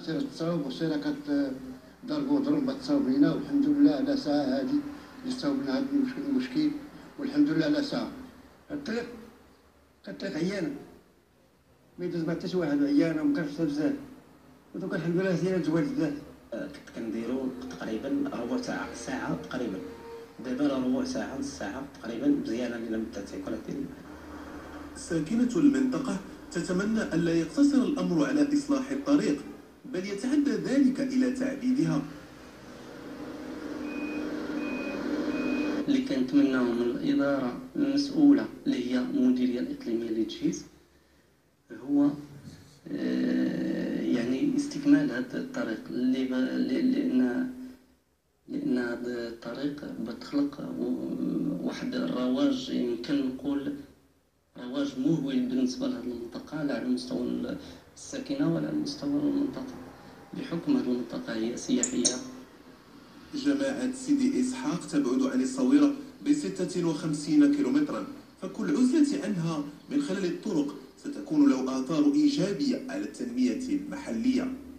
سير تصاوب وسير كتضربوا ضربة تصاوبينا، والحمد لله على ساعة هذه اللي صاوبنا هذا المشكل، والحمد لله على ساعة. الطريق عيانة، ما يدوز ما حتى شي واحد، عيانة ومكرفسة بزاف، ودوك الحمد لله سيرات زوال بزاف. كنديرو تقريبا ربع ساعة تقريبا، دابا ربع ساعة نص ساعة تقريبا مزيانة لنا مدة تيكون. ساكنة المنطقة تتمنى ألا يقتصر الأمر على إصلاح الطريق، بل يتعدى ذلك إلى تعبيدها. اللي كنتمناو من الإدارة المسؤولة اللي هي المديرية الإقليمية للتجهيز هو يعني استكمال هذا الطريق لأن هذا الطريق بتخلق واحد الرواج، يمكن نقول رواج مهول بالنسبة لهذه المنطقة، لا على مستوى الساكنة ولا على مستوى المنطقة، بحكم هذه المنطقة هي سياحية. جماعة سيدي إسحاق تبعد عن الصويرة ب56 كيلومترا، فكل عزلة عنها من خلال الطرق ستكون له آثار إيجابية على التنمية المحلية.